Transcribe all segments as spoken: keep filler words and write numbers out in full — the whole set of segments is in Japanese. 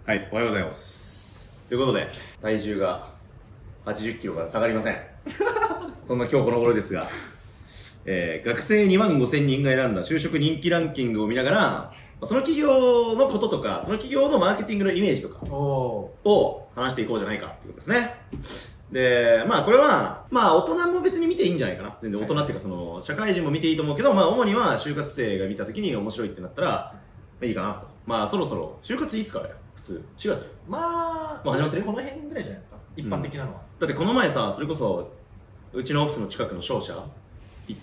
はい、おはようございます。ということで、体重がはちじゅっキロから下がりません。そんな今日この頃ですが、えー、学生にまんごせんにんが選んだ就職人気ランキングを見ながら、その企業のこととか、その企業のマーケティングのイメージとかを話していこうじゃないかっていうことですね。で、まあこれは、まあ大人も別に見ていいんじゃないかな。全然大人っていうかその、社会人も見ていいと思うけど、まあ主には就活生が見た時に面白いってなったら、いいかなと。まあそろそろ、就活いつからや普通。しがつまあ、 もう始まってるこの辺ぐらいじゃないですか。一般的なのは。 だってこの前さ、それこそ、うちのオフィスの近くの商社行って、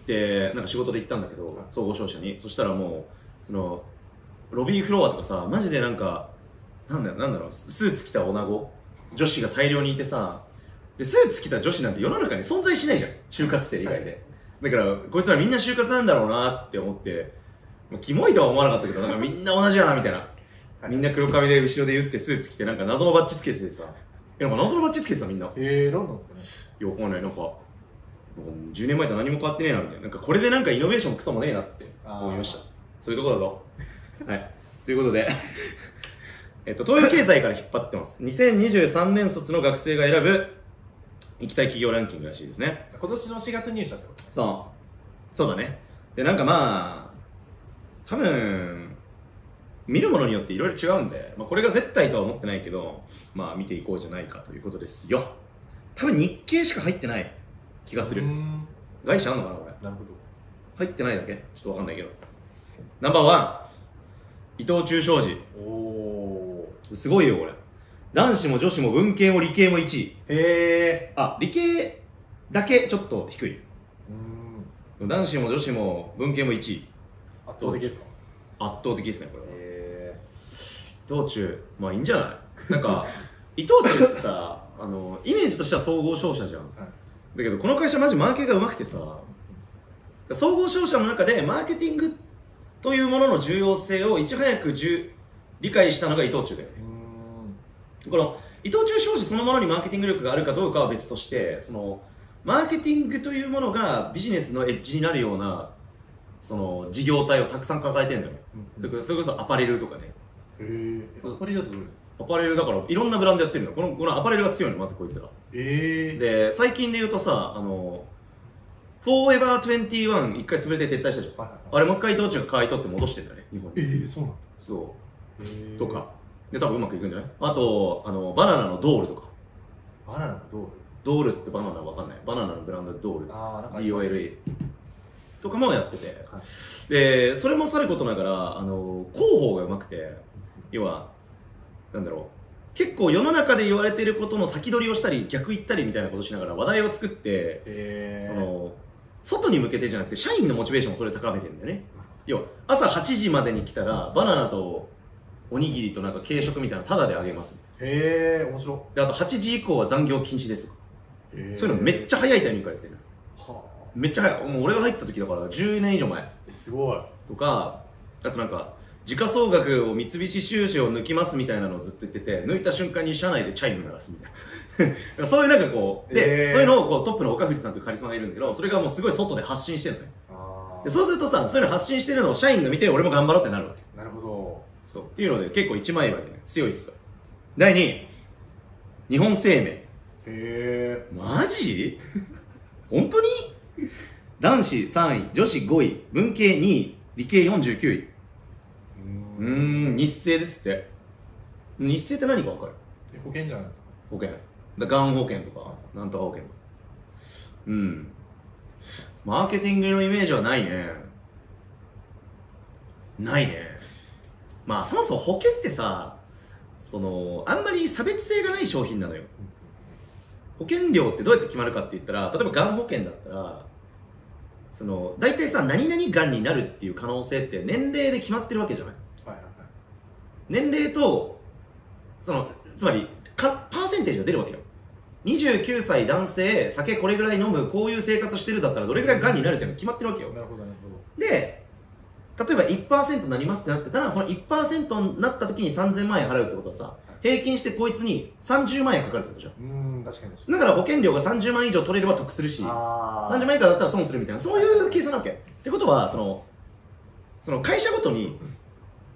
なんか仕事で行ったんだけど、総合商社に。そしたらもう、その、ロビーフロアとかさ、マジでなんか、なんだよ、なんだろう、スーツ着た女子、女子が大量にいてさ、で、スーツ着た女子なんて世の中に存在しないじゃん。就活生以外で。だから、こいつらみんな就活なんだろうなって思って、もうキモいとは思わなかったけど、なんかみんな同じやな、みたいな。みんな黒髪で後ろで言ってスーツ着て、なんか謎のバッジつけててさ、なんか謎のバッジつけてたみんな。 へえー、なんなんですかね。 いや、わかんない。なんか、じゅうねんまえと何も変わってねえな、みたいな。なんかこれでなんかイノベーションもクソもねえなって思いました。そういうとこだぞ。はい。ということで、えっと、東洋経済から引っ張ってます。にせんにじゅうさんねん卒の学生が選ぶ行きたい企業ランキングらしいですね。 今年のしがつ入社ってことですね。 そう。そうだね。で、なんかまあ、多分、見るものによっていろいろ違うんで、まあ、これが絶対とは思ってないけど、まあ見ていこうじゃないかということですよ。多分日経しか入ってない気がする。外資あんのかなこれ。 なるほど。 入ってないだけちょっとわかんないけど。ナンバーワン、伊藤忠商事。おー。すごいよこれ。男子も女子も文系も理系もいちい。へー。あ、理系だけちょっと低い。うん。男子も女子も文系もいちい。 圧倒的ですか？ 圧倒的ですねこれは。伊藤忠、まあいいんじゃないなんか、伊藤忠ってさ、あの、イメージとしては総合商社じゃん。はい、だけど、この会社マジマーケが上手くてさ、総合商社の中でマーケティングというものの重要性をいち早く理解したのが伊藤忠で。この、伊藤忠商事そのものにマーケティング力があるかどうかは別として、その、マーケティングというものがビジネスのエッジになるような、その、事業体をたくさん抱えてるんだよね。うん、それこそアパレルとかね。 へー。アパレルだとどうですか？ アパレルだからいろんなブランドやってるのよ。このこのアパレルが強いのまずこいつら。えー、で最近で言うとさ、あのフォーエバーにじゅういち一回潰れて撤退したじゃん。はいはいはい、あれもう一回伊藤忠が買い取って戻してんだよね日本に。ええー、そうなんだ。そう、えー、とかで多分うまくいくんじゃない？あとあのバナナのドールとか。 バナナのドール？ ドールってバナナわかんない。バナナのブランドでドール。ああ、なんか ディーオーエルイー とかもやってて、はい、でそれもさることながらあの広報がうまくて、要はなんだろう、結構世の中で言われていることの先取りをしたり逆言ったりみたいなことしながら話題を作って、その外に向けてじゃなくて社員のモチベーションをそれ高めてるんだよね。要は朝はちじまでに来たらバナナとおにぎりとなんか軽食みたいなのタダであげます。へえ、面白い。であとはちじ以降は残業禁止ですとか、そういうのめっちゃ早いタイミングからやってる。はあ、めっちゃ早い。もう俺が入った時だからじゅうねん以上前。すごい。とか、あとなんか時価総額を三菱商事を抜きますみたいなのをずっと言ってて、抜いた瞬間に社内でチャイム鳴らすみたいなそういうなんかこうで、えー、そういうのをこうトップの岡藤さんというカリスマがいるんだけど、それがもうすごい外で発信してるのね。でそうするとさ、そういうの発信してるのを社員が見て俺も頑張ろうってなるわけ。なるほど。そうっていうので結構一枚岩でね強いっすよ。だいにい、日本生命。へえ、マジ本当に？男子さんい、女子ごい、文系にい、理系よんじゅうきゅうい。うーん、日清ですって。日清って何か分かる？ 保険じゃないですか。 保険。だがん保険とか、なんとか保険とか。うん。マーケティングのイメージはないね。ないね。まあ、そもそも保険ってさ、その、あんまり差別性がない商品なのよ。保険料ってどうやって決まるかって言ったら、例えばがん保険だったら、その、大体さ、何々がんになるっていう可能性って年齢で決まってるわけじゃない。年齢と、その、つまり、か、パーセンテージが出るわけよ。にじゅうきゅうさい男性、酒これぐらい飲む、こういう生活してるだったら、どれぐらい癌になるっていうのが決まってるわけよ。なるほど、なるほど。で、例えば いちパーセント になりますってなってたら、その いちパーセント になった時にさんぜんまんえん払うってことはさ、平均してこいつにさんじゅうまんえんかかるってことじゃん。うん、確かに。だから保険料がさんじゅうまん以上取れれば得するし、さんじゅうまん以下だったら損するみたいな、そういう計算なわけ。ってことは、その、その会社ごとに、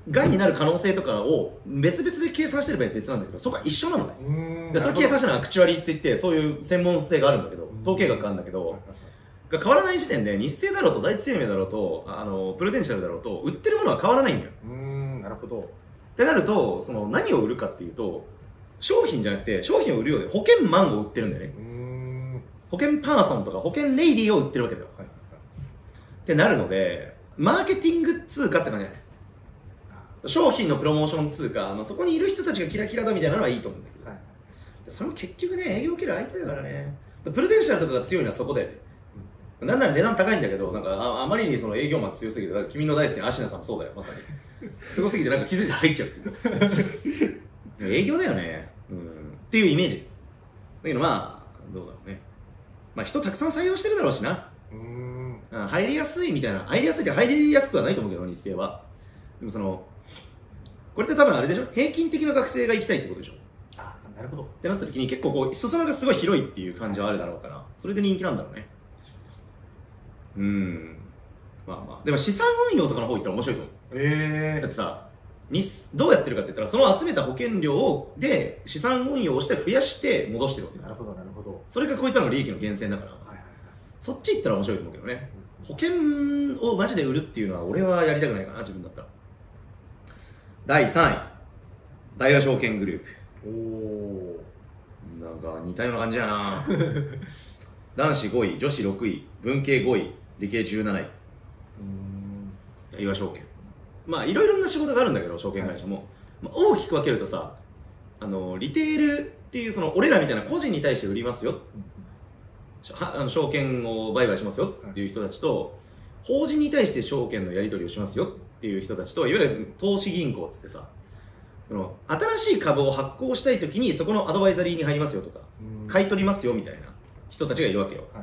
がんになる可能性とかを別々で計算してれば別なんだけど、そこは一緒なのね。でそれ計算したのはアクチュアリーって言って、そういう専門性があるんだけど、統計学があるんだけど、が変わらない時点で日清だろうと第一生命だろうとあのプルデンシャルだろうと売ってるものは変わらないんだよ。 うーん、なるほど。 ってなると、その何を売るかっていうと、商品じゃなくて商品を売るようで保険マンを売ってるんだよね。 うーん、 保険パーソンとか保険レイディーを売ってるわけだよ。 はいはいはい、 ってなるので、マーケティング通貨って感じだね。商品のプロモーション通貨、まあ、そこにいる人たちがキラキラだみたいなのはいいと思うんだけど、はい、それも結局ね、営業受ける相手だからね。プルデンシャルとかが強いのはそこだよね。うん、なんなら値段高いんだけど、なんか あ, あまりにその営業マン強すぎて、君の大好きなアシナさんもそうだよ、まさに。すごすぎてなんか気づいて入っちゃうっていう。営業だよね、うん。っていうイメージ。だけどまあ、どうだろうね。まあ人たくさん採用してるだろうしな。うーん、入りやすいみたいな、入りやすいって入りやすくはないと思うけど、日清は。でもその、これって多分あれでしょ、平均的な学生が行きたいってことでしょ。 ああ、なるほど。 ってなった時に結構こう、裾野がすごい広いっていう感じはあるだろうから、それで人気なんだろうね。うーん。まあまあ。でも資産運用とかの方行ったら面白いと思う。えー。だってさ、にどうやってるかって言ったら、その集めた保険料で資産運用をして増やして戻してるわけだ。 なるほど、なるほど。 それがこいつらの利益の源泉だから、はいはいはい、そっち行ったら面白いと思うけどね。保険をマジで売るっていうのは俺はやりたくないかな、自分だったら。だいさんい、大和証券グループ。おお、なんか似たような感じやな。男子ごい、女子ろくい、文系ごい、理系じゅうなない。うーん、大和証券。まあいろいろな仕事があるんだけど、証券会社も、はい、まあ、大きく分けるとさ、あのリテールっていうその俺らみたいな個人に対して売りますよ、うん、はあの証券を売買しますよっていう人たちと、法人に対して証券のやり取りをしますよっていう人たちと、いわゆる投資銀行っつってさ、その新しい株を発行したいときにそこのアドバイザリーに入りますよとか、買い取りますよみたいな人たちがいるわけよ。はいはい、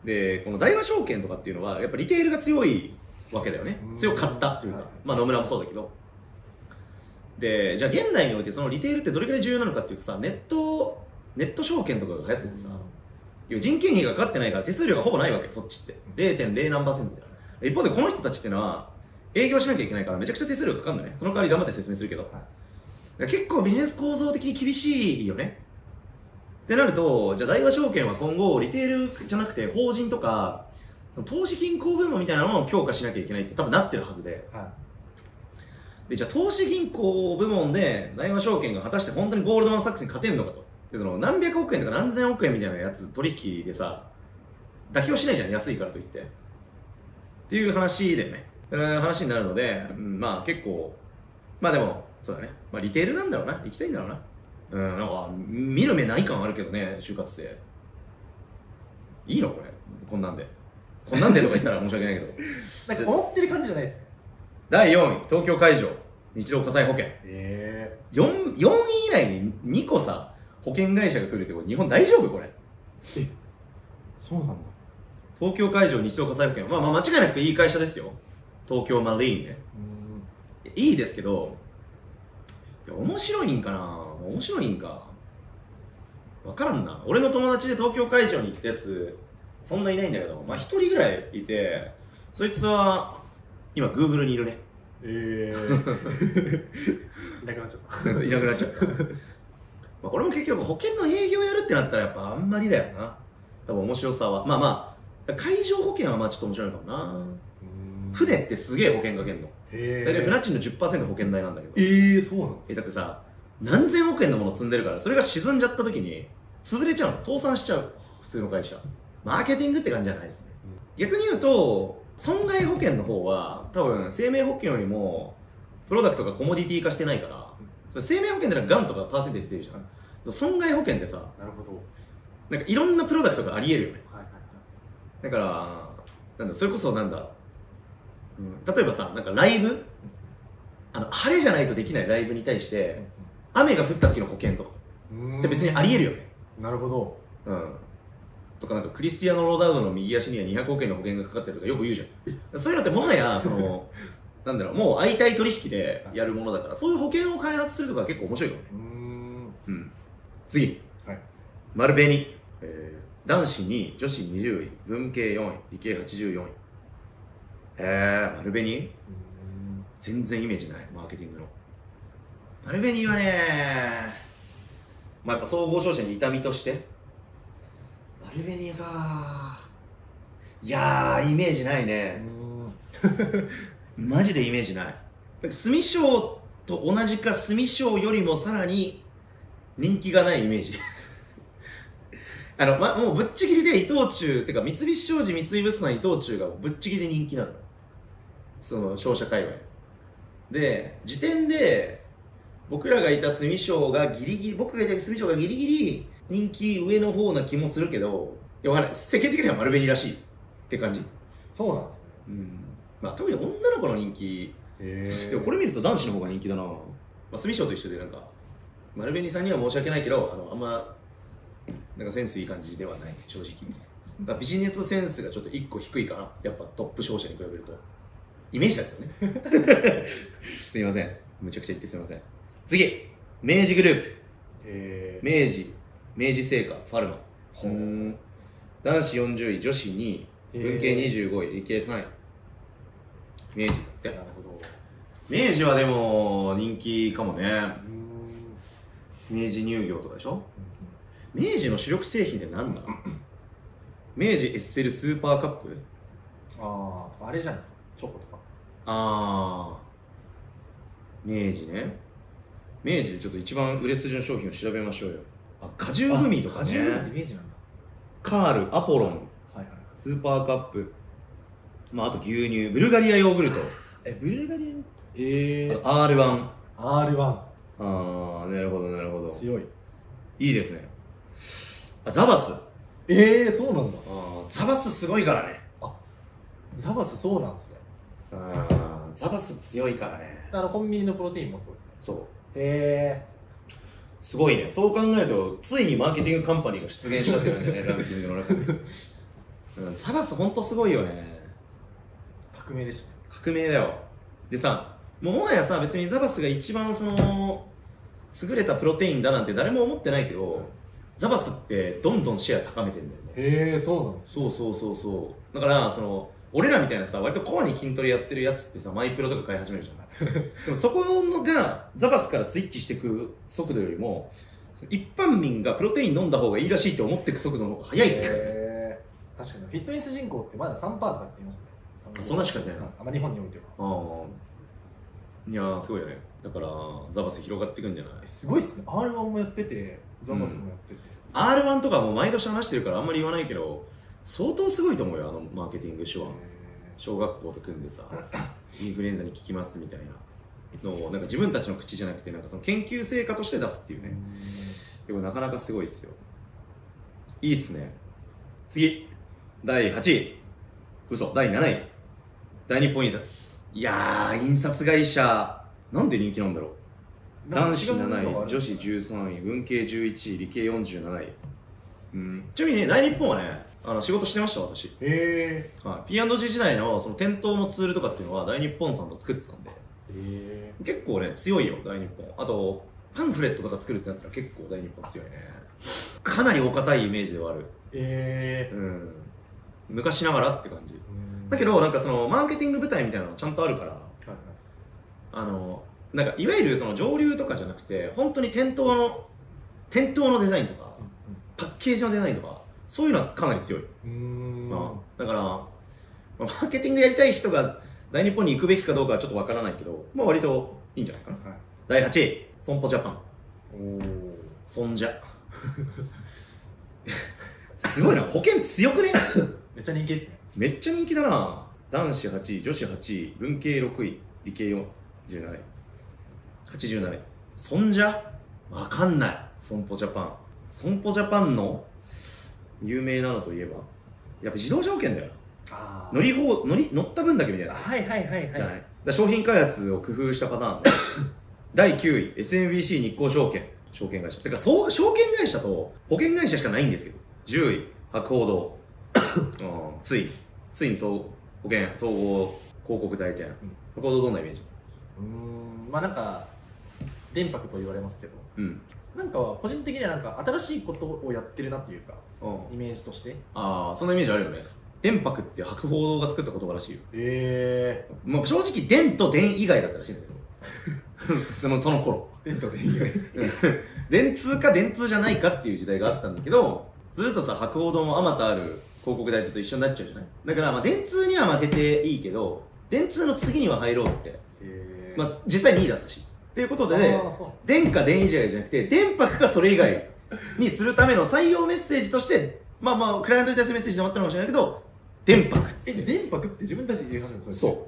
でこの大和証券とかっていうのはやっぱリテールが強いわけだよね。強かったっていうか、はい、まあ野村もそうだけど。でじゃあ現代においてそのリテールってどれくらい重要なのかっていうとさ、ネットネット証券とかが流行っててさ、人件費がかかってないから手数料がほぼないわけ、そっちって ゼロてんゼロ 何パーセントみたいな。一方でこの人たちっていうのは営業しなきゃいけないからめちゃくちゃ手数料かかるんだね。その代わり頑張って説明するけど、はい、結構ビジネス構造的に厳しいよねってなると、じゃあ大和証券は今後リテールじゃなくて法人とかその投資銀行部門みたいなのを強化しなきゃいけないって多分なってるはずで、はい、でじゃあ投資銀行部門で大和証券が果たして本当にゴールドマンサックスに勝てるのかと。でその何百億円とか何千億円みたいなやつ取引でさ妥協しないじゃん、安いからといってっていう話だよね。話になるので、うん、まあ結構まあでもそうだね、まあ、リテールなんだろうな、行きたいんだろうな。うん、なんか見る目ない感あるけどね、就活生いいのこれ、こんなんでこんなんでとか言ったら申し訳ないけどなんか思ってる感じじゃないですか。 だいよんい、東京海上日動火災保険。 えー、4, 4位以内ににこさ保険会社が来るってこと、日本大丈夫これ。 え、そうなんだ。 東京海上日動火災保険、まあまあ間違いなくいい会社ですよ、東京マリーンね。うん、いいですけど、いや面白いんかな、面白いんか分からんな。俺の友達で東京海上に行ったやつそんないないんだけど、まあ一人ぐらいいて、そいつは今 Google にいるね。 えー、いなくなっちゃったいなくなっちゃったまあこれも結局保険の営業やるってなったらやっぱあんまりだよな、多分面白さは。まあまあ海上保険はまあちょっと面白いかもな。船ってすげえ保険かけんの。大体船賃の じゅっパーセント 保険代なんだけど。 えー、そうなの。 えだってさ、何千億円のもの積んでるから、それが沈んじゃった時に潰れちゃうの、倒産しちゃう、普通の会社。マーケティングって感じじゃないですね。うん、逆に言うと損害保険の方は多分生命保険よりもプロダクトがコモディティ化してないから、それ生命保険ではガンとかパーセンテージ出るじゃん。損害保険ってさ、 なるほど、 なんかいろんなプロダクトがありえるよね。 はいはいはい、 だからなんだ、それこそなんだ、うん、例えばさ、なんかライブ、あの晴れじゃないとできないライブに対して雨が降った時の保険とかって別にありえるよね。 なるほど。 うん。とかなんかクリスティアーノ・ロナウドの右足にはにひゃくおくえんの保険がかかってるとかよく言うじゃん。そういうのってもはやそのなんだろう、もう相対取引でやるものだから、そういう保険を開発するとか結構面白いよね。うーん、うん。次、はい、丸紅、えー、男子にい、女子にじゅうい、文系よんい、理系はちじゅうよんい。へえー、丸紅。 全然イメージない、マーケティングの。丸紅はね、まあ、やっぱ総合商社に痛みとして丸紅か、いやーイメージないね。マジでイメージない。住商と同じか住商よりもさらに人気がないイメージあの、ま、もうぶっちぎりで伊藤忠ってか三菱商事三井物産伊藤忠がぶっちぎりで人気なの、その商社界隈で。時点で僕らがいた住商がギリギリ僕がいた住商がギリギリ人気上の方な気もするけど、いやわかんない、世間的には丸紅らしいって感じ。 そうなんですね。 うん、まあ特に女の子の人気、でもこれ見ると男子の方が人気だな。まあ、住商と一緒でなんか丸紅さんには申し訳ないけど、あのあんまなんかセンスいい感じではない正直。だからビジネスセンスがちょっといっこ低いかな、やっぱトップ商社に比べると。イメージだけどねすいません、むちゃくちゃ言ってすいません。次、明治グループ。 へ明治明治製菓ファルマ。うん、男子よんじゅうい、女子にい、文系にじゅうごい、理系さんい。明治だって。なるほど。明治はでも人気かもね。明治乳業とかでしょ。明治の主力製品って何だ明治エッセルスーパーカップ。 ああ、あれじゃないですか、チョコとか。 ああ、明治ね。明治でちょっと一番売れ筋の商品を調べましょうよ。あ、果汁グミとかね。果汁グミって明治なんだ。カール、アポロン、はいはい、スーパーカップ、まあ、あと牛乳、ブルガリアヨーグルト。え、ブルガリア、えー、アールワン。アールワン。ああ、なるほどなるほど。強い。いいですね。あ、ザバス。ええー、そうなんだ。あ、ザバスすごいからね。あ、ザバスそうなんですね。ああ、ザバス強いからね。あのコンビニのプロテインもそうですね。そう。へえ。すごいね。そう考えるとついにマーケティングカンパニーが出現したって感じだねランキングの中で。うん、ザバス本当すごいよね。革命でしたね。革命だよ。でさ、もうもはやさ、別にザバスが一番その優れたプロテインだなんて誰も思ってないけど、ザバスってどんどんシェア高めてんだよね。へえ、そうなんです、ね、そうそうそうそう。だからその俺らみたいなさ、割とコアに筋トレやってるやつってさ、マイプロとか買い始めるじゃないでもそこがザバスからスイッチしていく速度よりも、一般民がプロテイン飲んだ方がいいらしいと思っていく速度の方が速いって。へー、確かにフィットネス人口ってまだ さんパーセント とかって言いますよね。あ、そんなしかいないの。あ、まあ、日本においては。ああ、いやーすごいよね。だからザバス広がっていくんじゃない。すごいっすね。 アールワン もやっててザバスもやってて、うん、アールワン とかも毎年話してるからあんまり言わないけど、相当すごいと思うよ、あのマーケティング手腕。小学校と組んでさ、インフルエンザに効きますみたいなのをなんか自分たちの口じゃなくて、なんかその研究成果として出すっていうね。でもなかなかすごいっすよ。いいっすね。次、だいはちい、嘘、だいなない、大日本印刷。いやー、印刷会社なんで人気なんだろう。男子なない、女子じゅうさんい、文系じゅういちい、理系よんじゅうなない。うん、ちなみにね、大日本はね、あの仕事してました、私。へえ。はい、ピーアンドジー 時代のその店頭のツールとかっていうのは大日本さんと作ってたんで、へー、結構ね強いよ大日本。あとパンフレットとか作るってなったら結構大日本強いね。かなりお堅いイメージではある。へえ。うん、昔ながらって感じだけど、なんかそのマーケティング部隊みたいなのちゃんとあるから、はいはい、あのなんかいわゆるその上流とかじゃなくて、本当に店頭の店頭のデザインとか、うんうん、パッケージのデザインとか、そういうのはかなり強い。うーん、まあ、だから、まあ、マーケティングやりたい人が大日本に行くべきかどうかはちょっとわからないけど、まあ割といいんじゃないかな。はい、だいはちい、損保ジャパン。おー、損じゃすごいな、保険強くねめっちゃ人気ですね。めっちゃ人気だな。男子はちい、女子はちい、文系ろくい、理系よんじゅうなない、はちじゅうなない。損じゃわかんない。損保ジャパン。損保ジャパンの有名なのといえばやっぱ自動車保険だよな。乗り方乗り乗った分だけみたいな。はいはいはいはい。じゃない。だ商品開発を工夫したパターンだいきゅうい、エスエムビーシー 日興証券。証券会社。てかそう証券会社と保険会社しかないんですけど。じゅうい、博報堂。うん、ついついに総保険総合広告代理店。博報堂どんなイメージ？うーん、まあなんか電白と言われますけど、うん、なんか個人的にはなんか新しいことをやってるなというか、イメージとして。ああ、そんなイメージあるよね。 電白っていう博報堂が作った言葉らしいよ。 ええー、まあ正直電と電以外だったらしいんだけどそのその頃電と電以外電通か電通じゃないかっていう時代があったんだけど、ずっとさ博報堂もあまたある広告代理と一緒になっちゃうじゃない。だからまあ電通には負けていいけど電通の次には入ろうって、えー、まあ実際にいだったしっていうことで、ね、電か電以外じゃなくて電白かそれ以外にするための採用メッセージとしてまあまあクライアントに対するメッセージでもあったのかもしれないけど、電白。 え、電白って自分たちで言い始めたんですか？そう。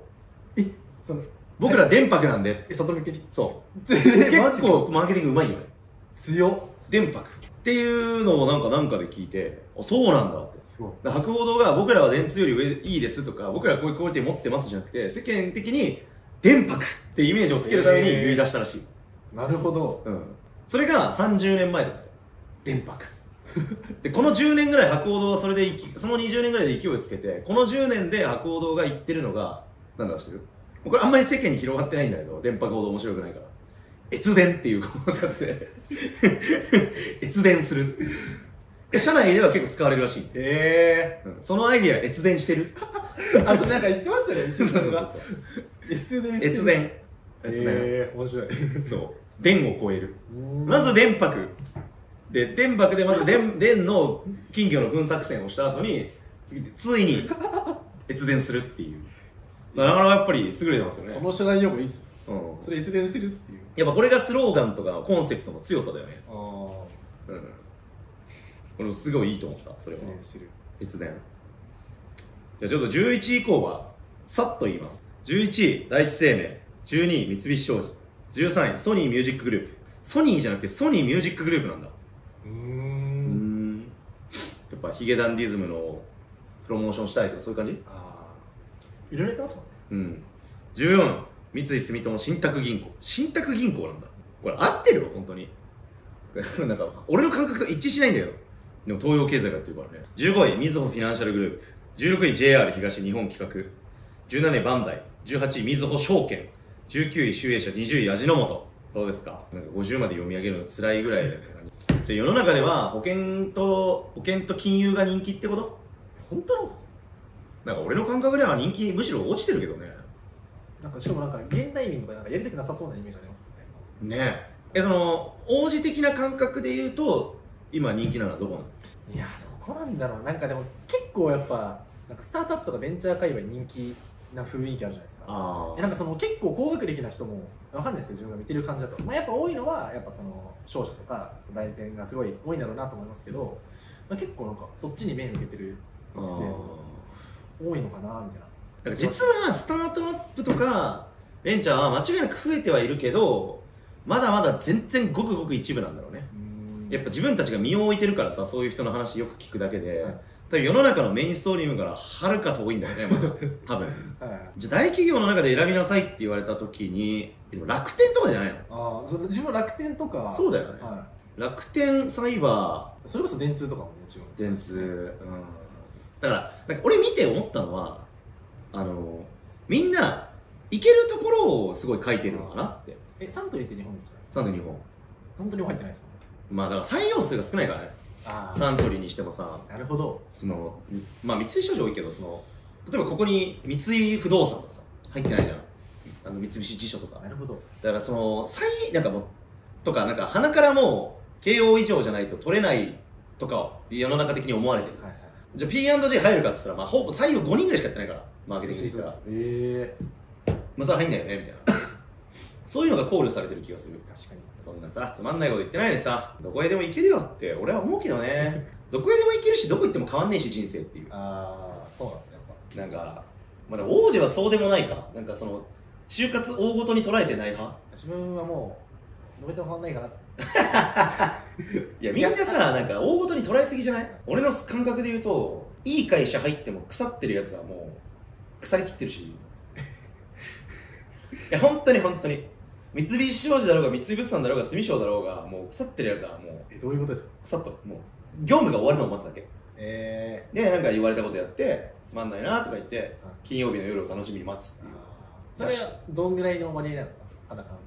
え、 その僕ら電白なんで。 え、外向けに。 そう。結構マーケティングうまいよね。 強っ。 電白っていうのをなんかなんかで聞いて、あ、そうなんだって。 すごい。 博報堂が僕らは電通より上いいですとか、僕らはこういうクオリティ持ってますじゃなくて、世間的に電白ってイメージをつけるために言い出したらしい。 えー、なるほど。 うん。それがさんじゅうねんまえだったよ。電白。でこのじゅうねんぐらい博報堂はそれでそのにじゅうねんぐらいで勢いをつけて、このじゅうねんで博報堂が言ってるのがなんだか知ってる？これあんまり世間に広がってないんだけど、電白報道面白くないから越電っていう言葉を使って越電するっていう社内では結構使われるらしい。 へえー、 うん、そのアイディア越電してるあとなんか言ってましたね、そうそうそうそう越電してる。 越電越電、えー、面白いそう電を超える。まず電白で、電白でまず電、電の金魚の粉作戦をした後に、次ついに越電するっていう。なかなかやっぱり優れてますよね。 その手段用語いいっす。 うん。 それ越電してるっていう。 やっぱこれがスローガンとかコンセプトの強さだよね。 ああ。 うん。これすごいいいと思った、それは。 越電してる。 越電。じゃあちょっとじゅういちい以降は、さっと言います。じゅういちい、第一生命。じゅうにい、三菱商事。じゅうさんい、ソニーミュージックグループ。ソニーじゃなくてソニーミュージックグループなんだ。 うーん。 やっぱヒゲダンディズムのプロモーションしたいとかそういう感じ？ああ、いろいろやってますもんね。 うん。じゅうよん、三井住友信託銀行。信託銀行なんだ。これ合ってるよ、本当に。なんか、俺の感覚と一致しないんだよ。でも東洋経済がやってるからね。じゅうごい、みずほフィナンシャルグループ。じゅうろくい、ジェイアール 東日本企画。じゅうなない、バンダイ。じゅうはちい、みずほ証券。じゅうきゅうい、集英社。にじゅうい、味の素。どうですか？なんかごじゅうまで読み上げるの辛いぐらいだよね。で世の中では保険と保険と金融が人気ってこと？ 本当なんですか？ なんか俺の感覚では人気むしろ落ちてるけどね。 なんかしかもなんか現代民とかなんかやりたくなさそうなイメージありますよね。 ねえ。えその王子的な感覚で言うと今人気なのはどこなの？ いやどこなんだろう。なんかでも結構やっぱなんかスタートアップとかベンチャー界隈人気な雰囲気あるじゃないですか。あなんかその結構高学歴な人もわかんないですけど自分が見てる感じだと、まあ、やっぱ多いのはやっぱその商社とか代理店がすごい多いんだろうなと思いますけど、まあ、結構なんかそっちに目向けてる学生も多いのかなみたいな。 だから実はスタートアップとかベンチャーは間違いなく増えてはいるけどまだまだ全然ごくごく一部なんだろうね。やっぱ自分たちが身を置いてるからさ、そういう人の話よく聞くだけで、はい、多分世の中のメインストリームからはるか遠いんだよね、まだ多分、はい、じゃあ大企業の中で選びなさいって言われた時にでも楽天とかじゃないの？ ああ、その自分楽天とかそうだよね、はい、楽天サイバーそれこそ電通とかももちろん電通、うん、だからなんか俺見て思ったのはあのみんな行けるところをすごい書いてるのかなって。 え、サントリーって日本ですか？ サントリー日本。 サントリーも入ってないですか？ まあだから採用数が少ないからね。サントリーにしてもさ、 なるほど。 そのまあ三井商事多いけどその例えばここに三井不動産とかさ入ってないじゃん。あの三菱地所とか。 なるほど。 だからその採なんかもうとかなんか鼻からもう慶応以上じゃないと取れないとか世の中的に思われてる。はいはい、じゃあ ピーアンドジェー 入るかって言ったらまあほぼ採用ごにんぐらいしかやってないからマーケティングでしたら。へえ。まあそれ入んないよねみたいな。そういうのが考慮されてる気がする。 確かに。 そんなさ、つまんないこと言ってないでさ、どこへでも行けるよって俺は思うけどね。どこへでも行けるし、どこ行っても変わんねえし、人生っていう。 ああ、そうなんですよ、やっぱ。 なんか、まだ王子はそうでもないか。なんかその、就活大ごとに捉えてない派？ 自分はもう、どこでも変わんないかな。 いや、みんなさ、なんか大ごとに捉えすぎじゃない？俺の感覚で言うと、いい会社入っても腐ってるやつはもう、腐りきってるし。いや、本当に本当に。三菱商事だろうが三井物産だろうが住商だろうがもう腐ってるやつはもうえどういうことですか？ 腐っともう業務が終わるのを待つだけ。 えー、 でなんか言われたことやってつまんないなとか言って金曜日の夜を楽しみに待つっていう。 それはどんぐらいの割合なんですか？裸の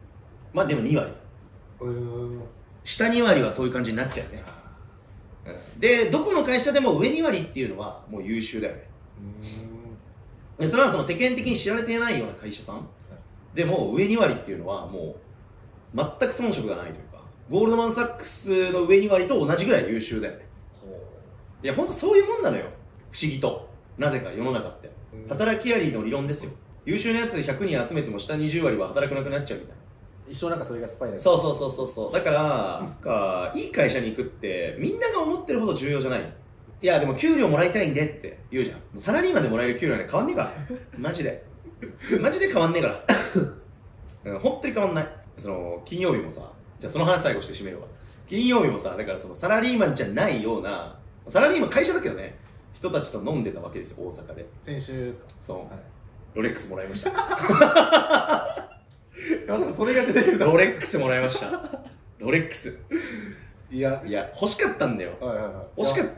まあでもに割。うーん下に割はそういう感じになっちゃうね。うんでどこの会社でも上に割っていうのはもう優秀だよね。うん、でそれはその世間的に知られていないような会社さん、はい、でも上に割っていうのはもう全く遜色がないというか、ゴールドマン・サックスの上に割と同じぐらい優秀だよね。いや本当そういうもんなのよ、不思議と。なぜか世の中って働きアリの理論ですよ。優秀なやつひゃくにん集めても下にじゅう割は働かなくなっちゃうみたいな。 一生なんかそれがスパイラル。 そうそうそうそうそう。だから、なんかいい会社に行くってみんなが思ってるほど重要じゃない。いやでも給料もらいたいんでって言うじゃん。サラリーマンでもらえる給料に変わんねえからマジでマジで変わんねえから本当に変わんない。その金曜日もさ、じゃあその話最後して締めるわ。金曜日もさ、だからそのサラリーマンじゃないような、サラリーマン会社だけどね、人たちと飲んでたわけですよ、大阪で。 先週ですか。 そう、はい、ロレックスもらいましたそれが出てくる。 ロレックスもらいました。ロレックス。 いやいや欲しかったんだよ。 はいはいはい、 欲しかって、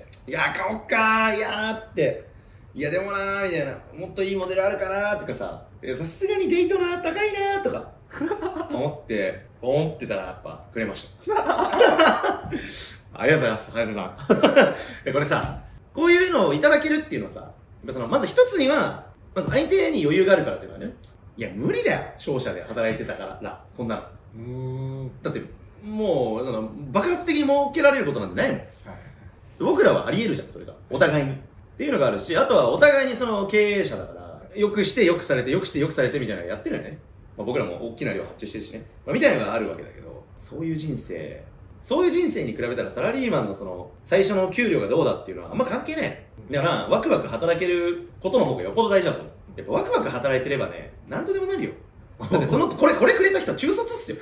いや買おっかー、いやーって、いやでもなーみたいな、もっといいモデルあるかなーとかさ、さすがにデイトナー高いなーとか思って思ってたらやっぱくれましたありがとうございます、林さんでこれさ、こういうのをいただけるっていうのはさ、やっぱそのまず一つにはまず相手に余裕があるからっていうのはね、いや無理だよ、商社で働いてたからこんなの。うーん、だってもうその爆発的に儲けられることなんてないもん、はい、僕らはありえるじゃん、それがお互いにっていうのがあるし、あとはお互いにその経営者だからよくしてよくされてよくしてよくされてみたいなのやってるよね。まあ、僕らも大きな量発注してるしね、まあ、みたいなのがあるわけだけど、そういう人生そういう人生に比べたらサラリーマンのその最初の給料がどうだっていうのはあんま関係ない。だからワクワク働けることの方がよっぽど大事だと思う。やっぱワクワク働いてればね、何とでもなるよ。だってそのこれこれくれた人は中卒っすよ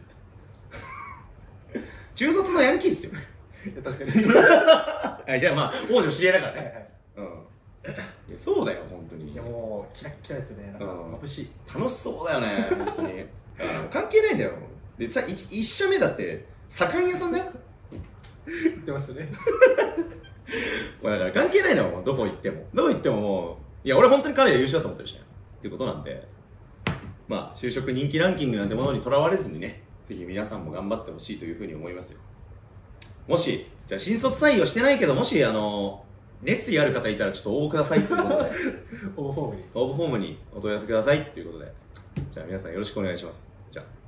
中卒のヤンキーっすよ。 確かにいやまあ王子の知り合いだからね、はいはい、うん、いやそうだよ本当に。いやもうキラッキラですよね、なんか眩しい、 楽しそうだよね本当に関係ないんだよ。でさ、一社目だって左官屋さんだよ言ってましたねだから関係ないのよ、どこ行ってもどこ行ってももう、いや俺本当に彼が優秀だと思ってるしねっていうことなんで、まあ就職人気ランキングなんてものにとらわれずにね、ぜひ皆さんも頑張ってほしいというふうに思いますよ。もしじゃあ新卒採用してないけど、もしあの熱意ある方いたらちょっと応募くださいということで応募フォームに応募フォームにお問い合わせくださいということで、じゃあ皆さんよろしくお願いします。じゃあ